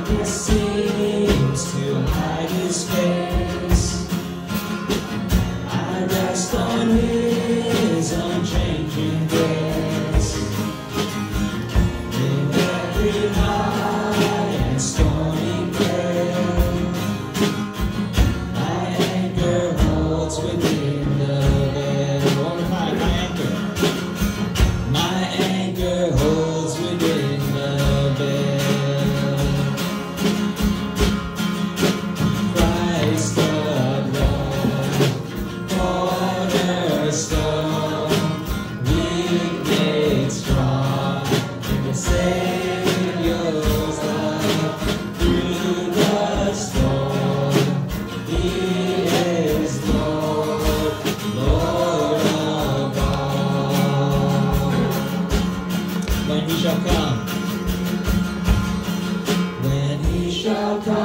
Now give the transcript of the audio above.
darkness seems to hide his face. I rest on his unchanging grace. In every high and stormy gale, my anchor holds within the veil. One more time, my anchor. My anchor holds within the veil. Christ alone, cornerstone, weak made strong in the Savior's love. Through the storm, He is Lord, Lord of all. When He shall come, when He shall come.